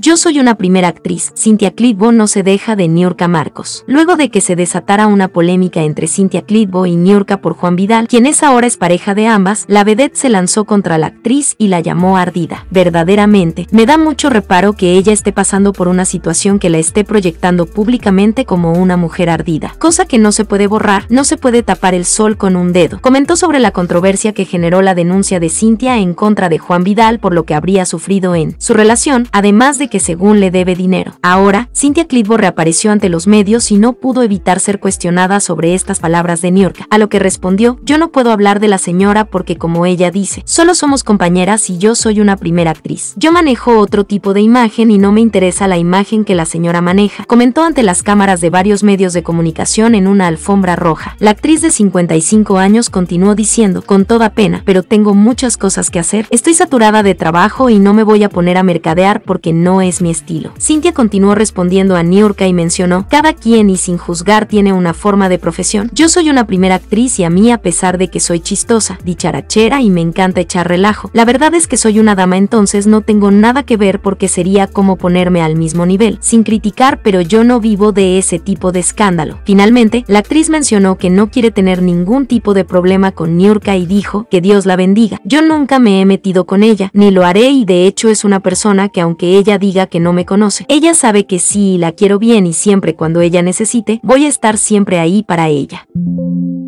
Yo soy una primera actriz. Cynthia Clitbo no se deja de Niurka Marcos. Luego de que se desatara una polémica entre Cynthia Clitbo y Niurka por Juan Vidal, quien ahora es pareja de ambas, la vedette se lanzó contra la actriz y la llamó ardida. Verdaderamente, me da mucho reparo que ella esté pasando por una situación que la esté proyectando públicamente como una mujer ardida. Cosa que no se puede borrar, no se puede tapar el sol con un dedo. Comentó sobre la controversia que generó la denuncia de Cynthia en contra de Juan Vidal por lo que habría sufrido en su relación, además de que según le debe dinero. Ahora, Cynthia Clitbo reapareció ante los medios y no pudo evitar ser cuestionada sobre estas palabras de Niurka, a lo que respondió: yo no puedo hablar de la señora porque, como ella dice, solo somos compañeras y yo soy una primera actriz. Yo manejo otro tipo de imagen y no me interesa la imagen que la señora maneja, comentó ante las cámaras de varios medios de comunicación en una alfombra roja. La actriz de 55 años continuó diciendo: con toda pena, pero tengo muchas cosas que hacer, estoy saturada de trabajo y no me voy a poner a mercadear porque no es mi estilo. Cynthia continuó respondiendo a Niurka y mencionó: cada quien y sin juzgar tiene una forma de profesión. Yo soy una primera actriz y a mí, a pesar de que soy chistosa, dicharachera y me encanta echar relajo, la verdad es que soy una dama, entonces no tengo nada que ver porque sería como ponerme al mismo nivel, sin criticar, pero yo no vivo de ese tipo de escándalo. Finalmente, la actriz mencionó que no quiere tener ningún tipo de problema con Niurka y dijo: que Dios la bendiga. Yo nunca me he metido con ella, ni lo haré, y de hecho es una persona que, aunque ella diga que no me conoce, ella sabe que sí, la quiero bien y siempre cuando ella necesite, voy a estar siempre ahí para ella.